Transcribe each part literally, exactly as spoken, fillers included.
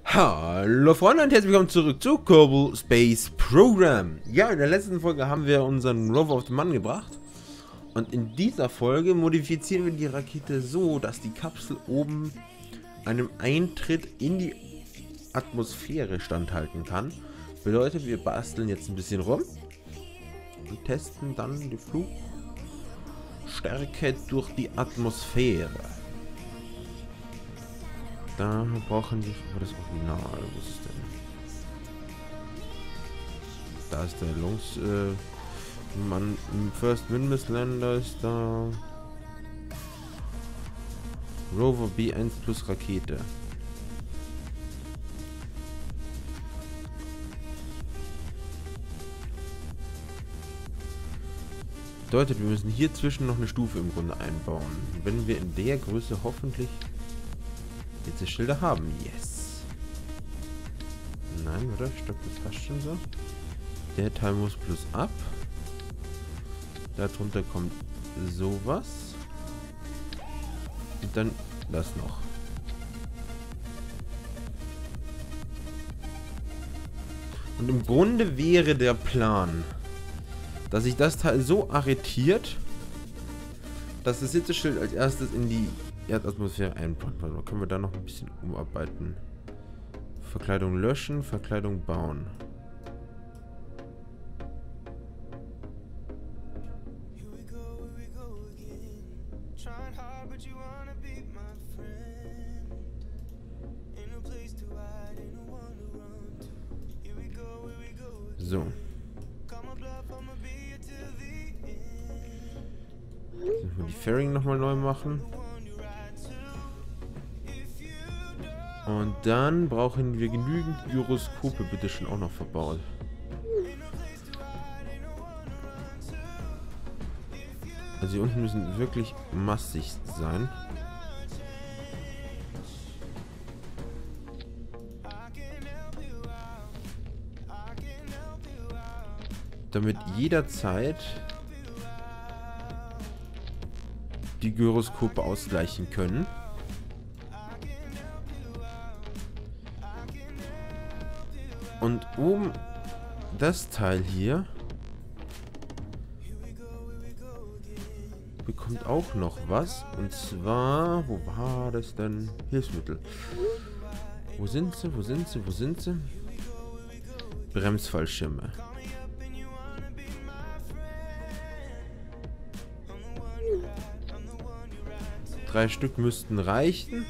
Hallo Freunde und herzlich willkommen zurück zu Kerbal Space Program. Ja, in der letzten Folge haben wir unseren Rover auf den Mann gebracht. Und in dieser Folge modifizieren wir die Rakete so, dass die Kapsel oben einem Eintritt in die Atmosphäre standhalten kann. Bedeutet, wir basteln jetzt ein bisschen rum und testen dann die Flugstärke durch die Atmosphäre. Da brauchen wir das Original. Was ist denn? Da ist der Lungs. Äh, man, First Windmiss Lander ist da. Rover B eins plus Rakete. Bedeutet, wir müssen hier zwischen noch eine Stufe im Grunde einbauen. Wenn wir in der Größe hoffentlich jetzt die Schilder haben. Yes. Nein, oder? Stopp, das passt schon so. Der Teil muss plus ab. Darunter kommt sowas. Und dann das noch. Und im Grunde wäre der Plan, dass sich das Teil so arretiert, dass das Hitzeschild als erstes in die Erdatmosphäre einbauen. Warte, können wir da noch ein bisschen umarbeiten. Verkleidung löschen, Verkleidung bauen. So. Jetzt müssen wir die Fairing nochmal neu machen. Und dann brauchen wir genügend Gyroskope, bitte schon auch noch verbaut. Also hier unten müssen wirklich massig sein. Damit jederzeit die Gyroskope ausgleichen können. Und oben das Teil hier bekommt auch noch was. Und zwar, wo war das denn? Hilfsmittel. Wo sind sie? Wo sind sie? Wo sind sie? Bremsfallschirme. Drei Stück müssten reichen.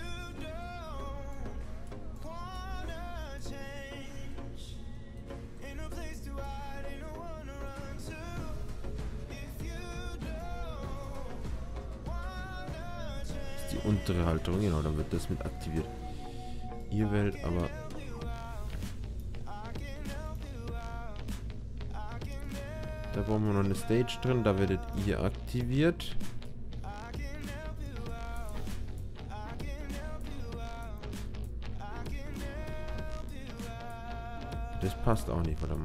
Die untere Halterung, genau, dann wird das mit aktiviert. Ihr werdet aber da brauchen wir noch eine Stage drin, da werdet ihr aktiviert. Das passt auch nicht, warte mal.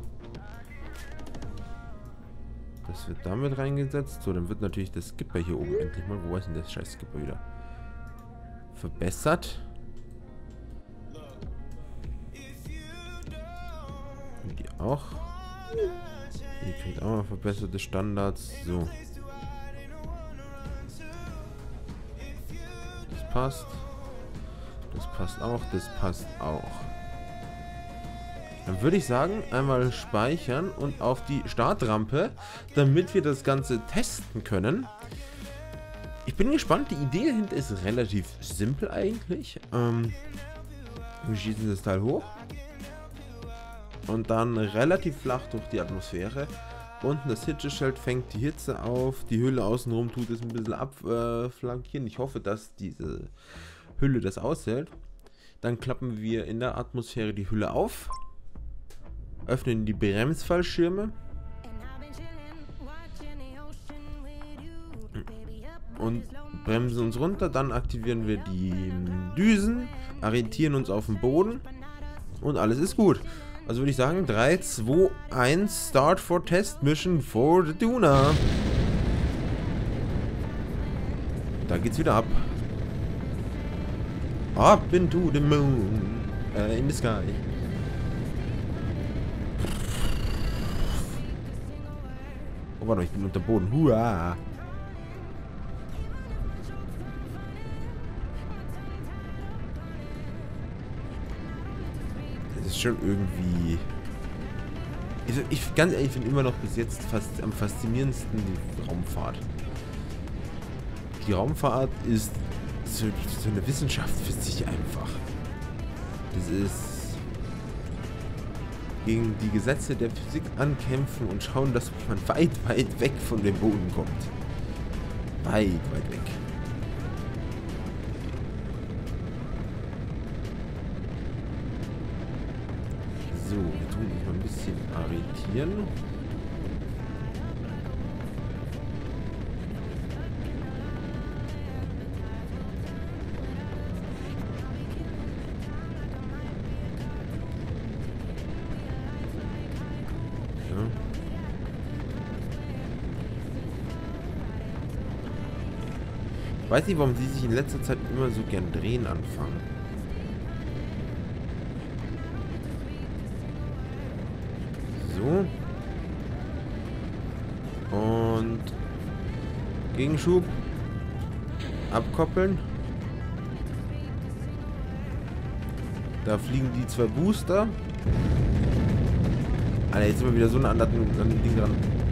Das wird damit reingesetzt. So, dann wird natürlich der Skipper hier oben endlich mal. Wo ist denn der scheiß Skipper wieder? Verbessert. Und die auch. Ihr kriegt auch mal verbesserte Standards. So. Das passt. Das passt auch. Das passt auch. Dann würde ich sagen, einmal speichern und auf die Startrampe, damit wir das Ganze testen können. Ich bin gespannt, die Idee dahinter ist relativ simpel eigentlich. Ähm, wir schießen das Teil hoch und dann relativ flach durch die Atmosphäre. Unten das Hitzeschild fängt die Hitze auf, die Hülle außenrum tut es ein bisschen abflankieren. Ich hoffe, dass diese Hülle das aushält. Dann klappen wir in der Atmosphäre die Hülle auf. Öffnen die Bremsfallschirme und bremsen uns runter. Dann aktivieren wir die Düsen, orientieren uns auf den Boden und alles ist gut. Also würde ich sagen, drei, zwei, eins, Start for Test Mission for the Tuna. Da geht's wieder ab. Up into the moon. Äh, in the sky. Oh, warte, ich bin unter Boden. Hua. Das ist schon irgendwie... Ich, ich ganz ehrlich, finde immer noch bis jetzt fast am faszinierendsten die Raumfahrt. Die Raumfahrt ist so, so eine Wissenschaft für sich einfach. Das ist gegen die Gesetze der Physik ankämpfen und schauen, dass man weit, weit weg von dem Boden kommt. Weit, weit weg. So, wir tun uns mal ein bisschen arretieren. Ich weiß nicht, warum die sich in letzter Zeit immer so gern drehen anfangen. So. Und Gegenschub. Abkoppeln. Da fliegen die zwei Booster. Alter, jetzt sind wir wieder so nah an das Ding dran.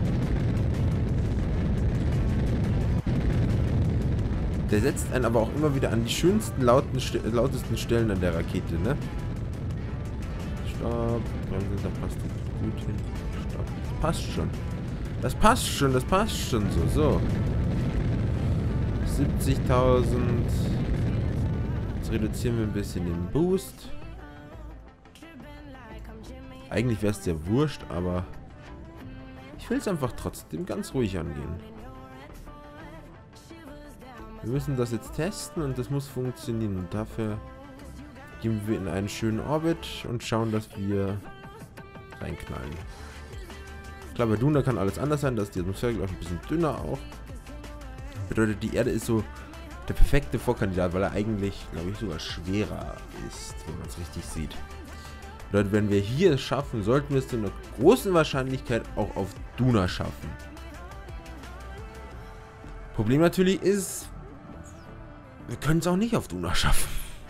Der setzt einen aber auch immer wieder an die schönsten, lauten, lautesten Stellen an der Rakete, ne? Stopp. Bremse, da passt gut hin. Stopp. Das passt schon. Das passt schon, das passt schon so. So. siebzigtausend. Jetzt reduzieren wir ein bisschen den Boost. Eigentlich wäre es ja wurscht, aber ich will es einfach trotzdem ganz ruhig angehen. Wir müssen das jetzt testen und das muss funktionieren. Und dafür gehen wir in einen schönen Orbit und schauen, dass wir reinknallen. Klar, bei Duna kann alles anders sein. Da ist die Atmosphäre, glaube ich, ein bisschen dünner auch. Bedeutet, die Erde ist so der perfekte Vorkandidat, weil er eigentlich, glaube ich, sogar schwerer ist, wenn man es richtig sieht. Bedeutet, wenn wir hier es schaffen, sollten wir es zu einer großen Wahrscheinlichkeit auch auf Duna schaffen. Problem natürlich ist, wir können es auch nicht auf Duna schaffen.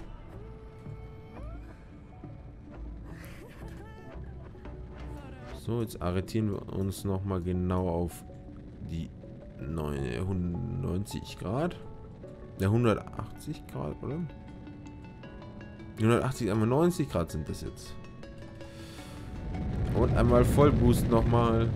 So, jetzt arretieren wir uns nochmal genau auf die neunundneunzig Grad. Ja, hundertachtzig Grad, oder? hundertachtzig, einmal neunzig Grad sind das jetzt. Und einmal Vollboost nochmal.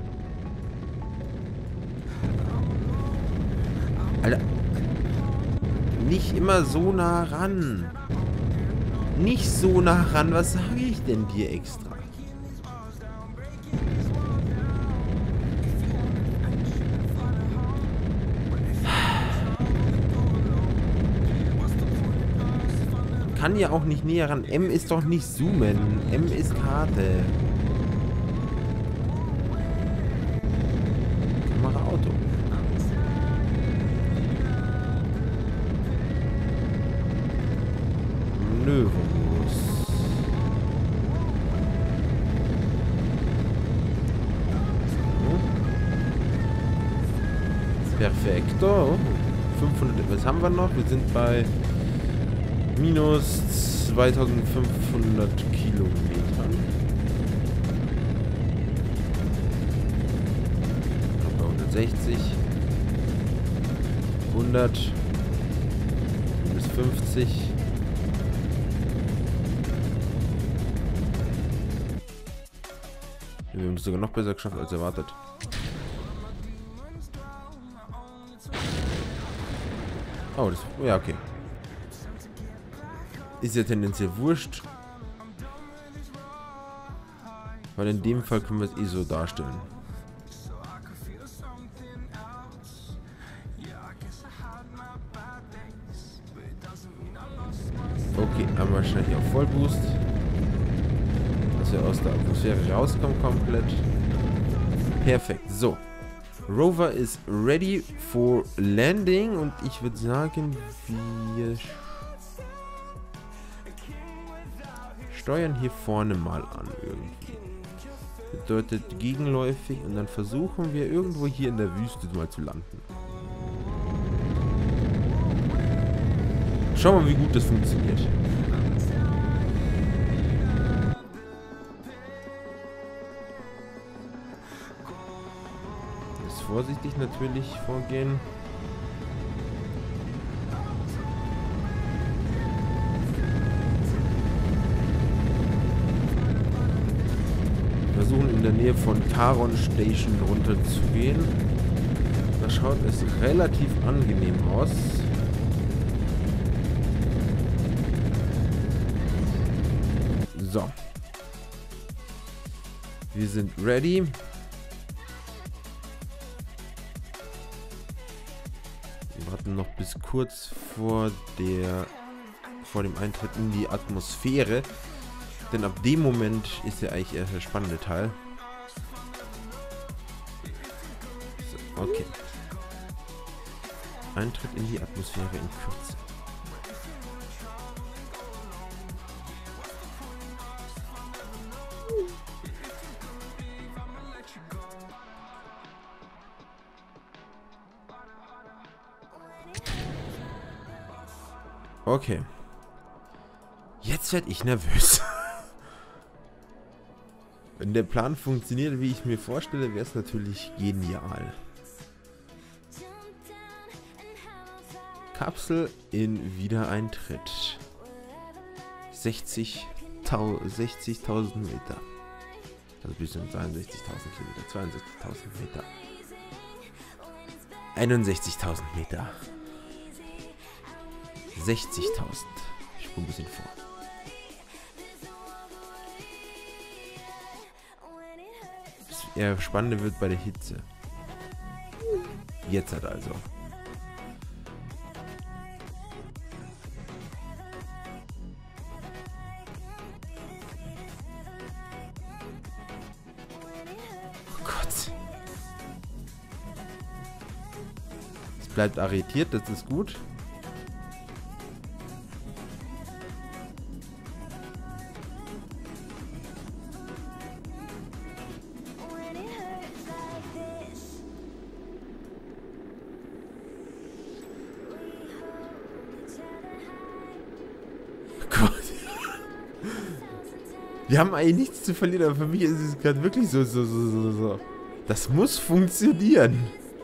Alter. Nicht immer so nah ran. Nicht so nah ran. Was sage ich denn dir extra? Kann ja auch nicht näher ran. M ist doch nicht zoomen. M ist Karte. Kamera Auto. Manövermodus. Perfekto. fünfhundert. Was haben wir noch? Wir sind bei minus zweitausendfünfhundert Kilometern. Bei hundertsechzig. hundert. Bis fünfzig. Wir haben es sogar noch besser geschafft als erwartet. Oh, das... Ja, okay. Ist ja tendenziell wurscht. Weil in dem Fall können wir es eh so darstellen. Okay, einmal schnell hier auf Vollboost. Dass wir aus der Atmosphäre rauskommen komplett. Perfekt. So. Rover ist ready for landing und ich würde sagen, wir steuern hier vorne mal an irgendwie. Bedeutet gegenläufig und dann versuchen wir irgendwo hier in der Wüste mal zu landen. Schauen wir mal, wie gut das funktioniert. Jetzt vorsichtig natürlich vorgehen. Versuchen in der Nähe von Charon Station runterzugehen. Da schaut es relativ angenehm aus. So. Wir sind ready. Wir warten noch bis kurz vor der vor dem Eintritt in die Atmosphäre. Denn ab dem Moment ist ja eigentlich erst der spannende Teil. So, okay. Eintritt in die Atmosphäre in Kürze. Okay. Jetzt werde ich nervös. Wenn der Plan funktioniert, wie ich mir vorstelle, wäre es natürlich genial. Kapsel in Wiedereintritt. sechzigtausend Meter. Also bis zu zweiundsechzigtausend Kilometer. zweiundsechzigtausend Meter. einundsechzigtausend Meter. sechzigtausend. Ich spule ein bisschen vor. Das eher Spannende wird bei der Hitze. Jetzt halt also. Oh Gott. Es bleibt arretiert, das ist gut. Wir haben eigentlich nichts zu verlieren, aber für mich ist es gerade wirklich so, so, so, so, so. Das muss funktionieren.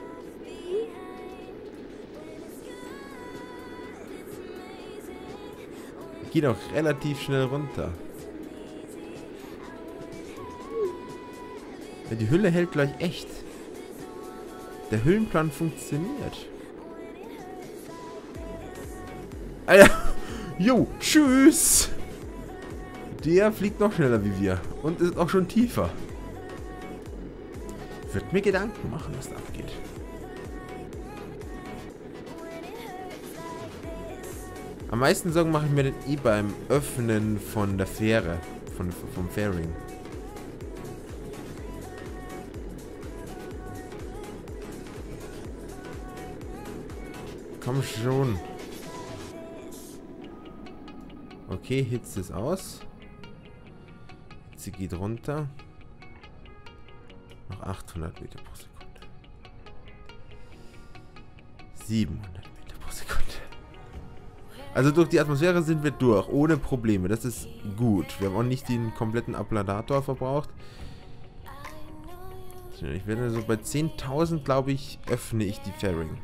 Geht auch relativ schnell runter. Ja, die Hülle hält gleich echt. Der Hüllenplan funktioniert. Alter. Jo, tschüss. Der fliegt noch schneller wie wir. Und ist auch schon tiefer. Wird mir Gedanken machen, was da abgeht. Am meisten Sorgen mache ich mir den eh beim Öffnen von der Fähre. Von, vom Fairing. Komm schon. Okay, Hitze ist aus. Sie geht runter. Noch achthundert Meter pro Sekunde. siebenhundert Meter pro Sekunde. Also durch die Atmosphäre sind wir durch, ohne Probleme. Das ist gut. Wir haben auch nicht den kompletten Appladator verbraucht. Ich werde so bei zehntausend, glaube ich, öffne ich die Fairing.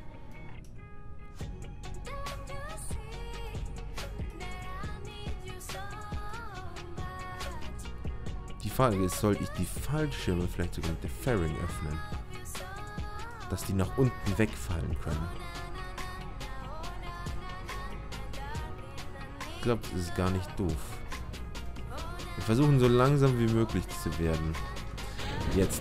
Die Frage ist, sollte ich die Fallschirme vielleicht sogar mit der Fairing öffnen? Dass die nach unten wegfallen können. Ich glaube, das ist gar nicht doof. Wir versuchen so langsam wie möglich zu werden. Jetzt.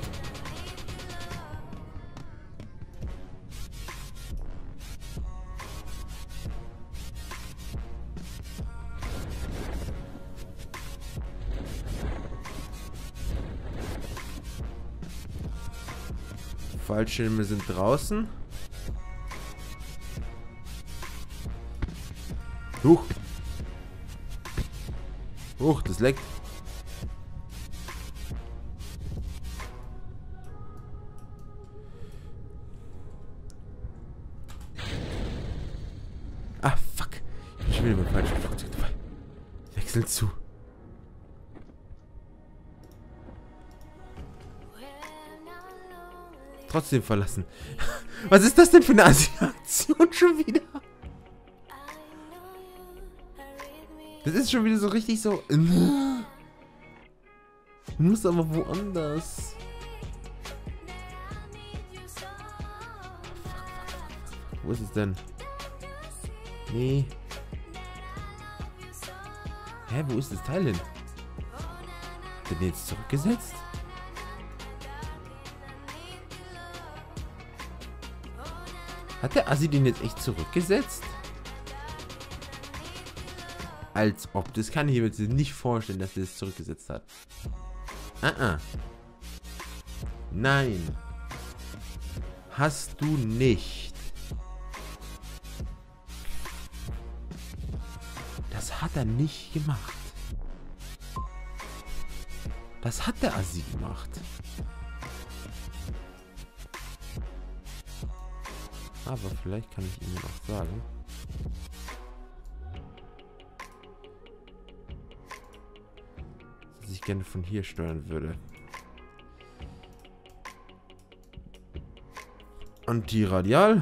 Fallschirme sind draußen. Huch. Huch, das leckt. Ah, fuck. Ich bin schon wieder mit falschen Flugzeug dabei. Wechseln zu. Trotzdem verlassen. Was ist das denn für eine Aktion schon wieder? Das ist schon wieder so richtig so... Du musst aber woanders. Wo ist es denn? Nee. Hä, wo ist das Teil hin? Hat der den jetzt zurückgesetzt? Hat der Assi den jetzt echt zurückgesetzt? Als ob. Das kann ich mir jetzt nicht vorstellen, dass er das zurückgesetzt hat. Ah, ah. Nein. Hast du nicht. Das hat er nicht gemacht. Das hat der Assi gemacht. Aber vielleicht kann ich ihm noch sagen. Dass ich gerne von hier steuern würde. Antiradial.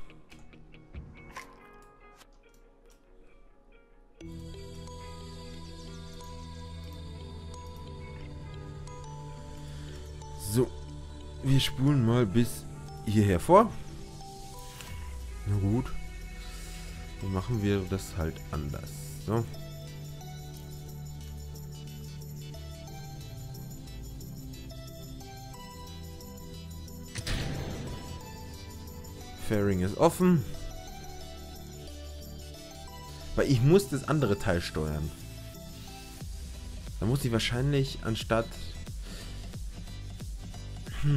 So. Wir spulen mal bis hierher vor. Na gut. Dann machen wir das halt anders. So. Fairing ist offen. Weil ich muss das andere Teil steuern. Da muss ich wahrscheinlich anstatt... Hm.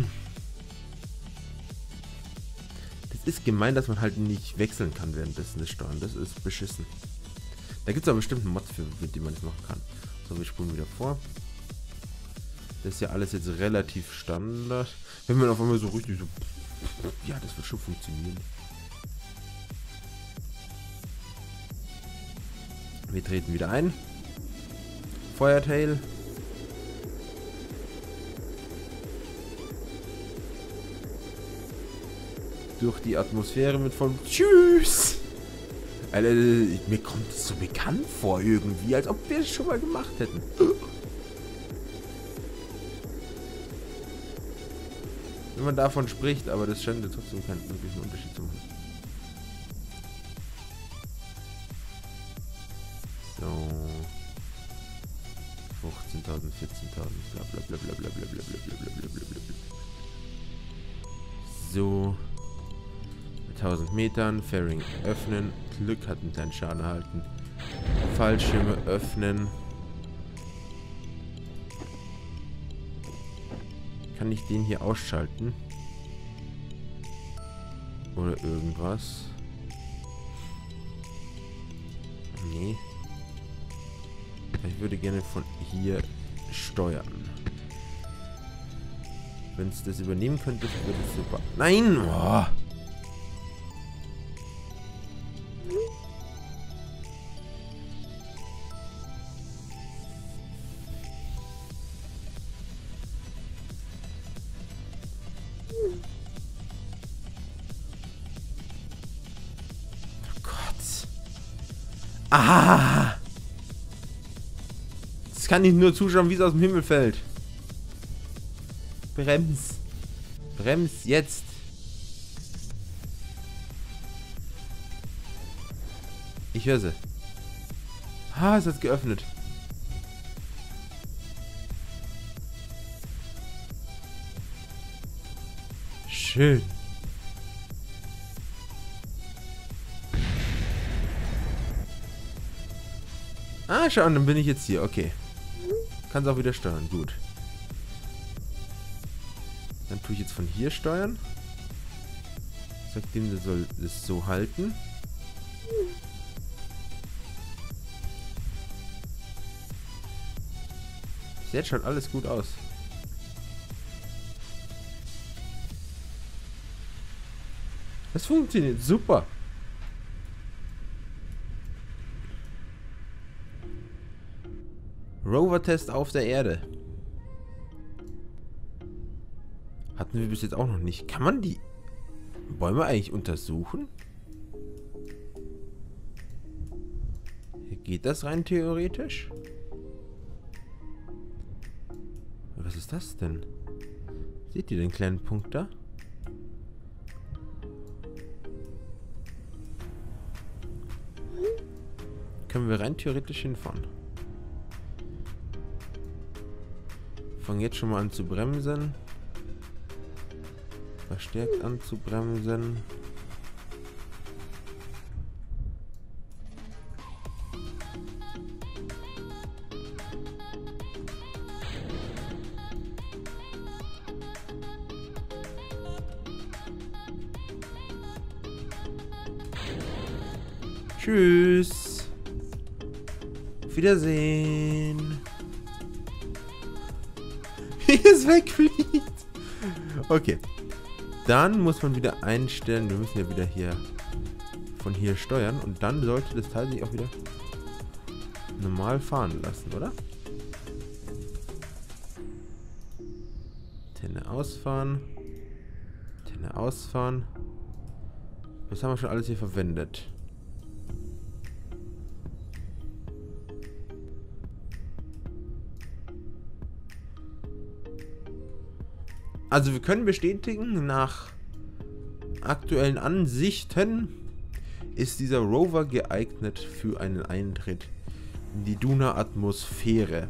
Das ist gemein, dass man halt nicht wechseln kann währenddessen des Steuern. Das ist beschissen. Da gibt es aber bestimmt einen Mod für, mit dem man das machen kann. So, wir spulen wieder vor. Das ist ja alles jetzt relativ Standard. Wenn man auf einmal so richtig so... Ja, das wird schon funktionieren. Wir treten wieder ein. Feuertail. Durch die Atmosphäre mit vollem Tschüss. Alter, mir kommt es so bekannt vor irgendwie, als ob wir es schon mal gemacht hätten. Wenn man davon spricht, aber das scheint trotzdem keinen wirklichen Unterschied zu machen. So. fünfzehntausend, vierzehntausend, bla bla bla bla bla bla bla bla bla bla bla bla. So. Mit tausend Metern, Fairing öffnen. Glück hat einen kleinen Schaden erhalten. Fallschirme öffnen. Kann ich den hier ausschalten? Oder irgendwas? Nee. Ich würde gerne von hier steuern. Wenn es das übernehmen könnte, würde es super. Nein! Oh. Ah! Das kann ich nur zuschauen, wie es aus dem Himmel fällt. Brems. Brems jetzt. Ich höre sie. Ah, es hat geöffnet. Schön. Ah, schau, dann bin ich jetzt hier. Okay. Kann es auch wieder steuern. Gut. Dann tue ich jetzt von hier steuern. Sagt dem, der soll es so halten. Jetzt schaut alles gut aus. Das funktioniert super. Rover-Test auf der Erde. Hatten wir bis jetzt auch noch nicht. Kann man die Bäume eigentlich untersuchen? Geht das rein theoretisch? Was ist das denn? Seht ihr den kleinen Punkt da? Können wir rein theoretisch hinfahren. Fangen jetzt schon mal an zu bremsen. Verstärkt an zu bremsen. Tschüss. Auf Wiedersehen. Wie es wegfliegt. Okay. Dann muss man wieder einstellen. Wir müssen ja wieder hier von hier steuern. Und dann sollte das Teil sich auch wieder normal fahren lassen, oder? Antenne ausfahren. Antenne ausfahren. Was haben wir schon alles hier verwendet? Also wir können bestätigen, nach aktuellen Ansichten ist dieser Rover geeignet für einen Eintritt in die Duna-Atmosphäre.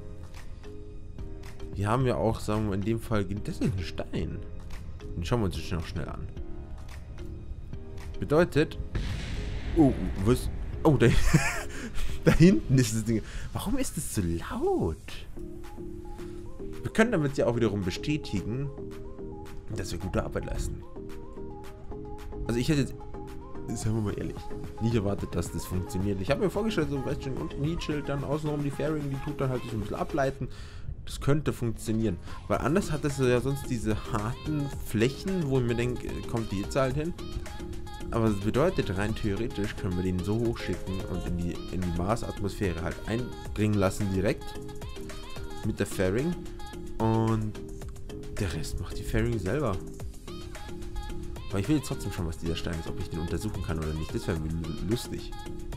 Wir haben ja auch, sagen wir in dem Fall, das ist ein Stein. Den schauen wir uns jetzt noch schnell an. Bedeutet, oh, was? Oh, da, da hinten ist das Ding. Warum ist es so laut? Wir können damit ja auch wiederum bestätigen, dass wir gute Arbeit leisten. Also ich hätte jetzt, sagen wir mal ehrlich, nicht erwartet, dass das funktioniert. Ich habe mir vorgestellt, so weißt du, unten Heatschild, dann außenrum die Fairing, die tut dann halt so ein bisschen ableiten. Das könnte funktionieren. Weil anders hat es ja sonst diese harten Flächen, wo ich mir denke, kommt die Hitze halt hin. Aber das bedeutet, rein theoretisch können wir den so hochschicken und in die, in die Mars-Atmosphäre halt einbringen lassen direkt. Mit der Fairing. Und der Rest macht die Fairing selber. Aber ich will jetzt trotzdem schon, was dieser Stein ist, ob ich den untersuchen kann oder nicht. Das wäre lustig.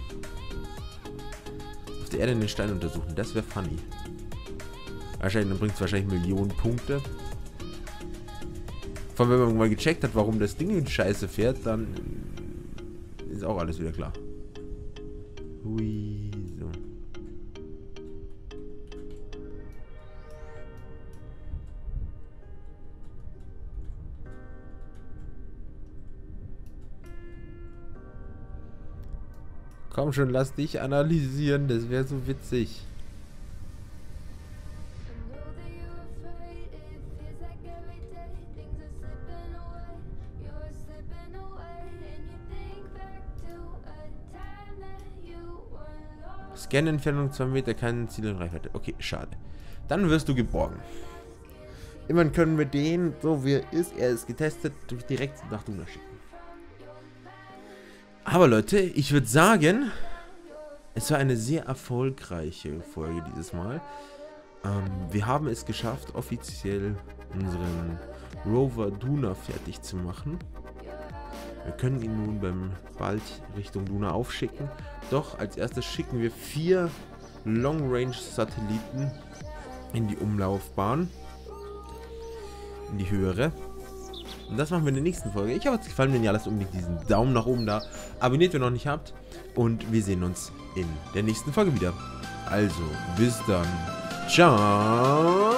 Auf der Erde den Stein untersuchen, das wäre funny. Wahrscheinlich, dann bringt es wahrscheinlich Millionen Punkte. Vor allem, wenn man mal gecheckt hat, warum das Ding scheiße fährt, dann ist auch alles wieder klar. Hui, so. Komm schon, lass dich analysieren, das wäre so witzig. Scan-Entfernung zwei Meter, kein Ziel in Reichweite. Okay, schade. Dann wirst du geborgen. Immerhin können wir den, so wie er ist, er ist getestet, direkt nach Duna schicken. Aber Leute, ich würde sagen, es war eine sehr erfolgreiche Folge dieses Mal. Ähm, wir haben es geschafft, offiziell unseren Rover Duna fertig zu machen. Wir können ihn nun beim bald Richtung Duna aufschicken. Doch als erstes schicken wir vier Long-Range-Satelliten in die Umlaufbahn. In die höhere. Und das machen wir in der nächsten Folge. Ich hoffe, es gefallen, wenn ihr lasst unbedingt diesen Daumen nach oben da. Abonniert, wenn ihr noch nicht habt. Und wir sehen uns in der nächsten Folge wieder. Also, bis dann. Ciao.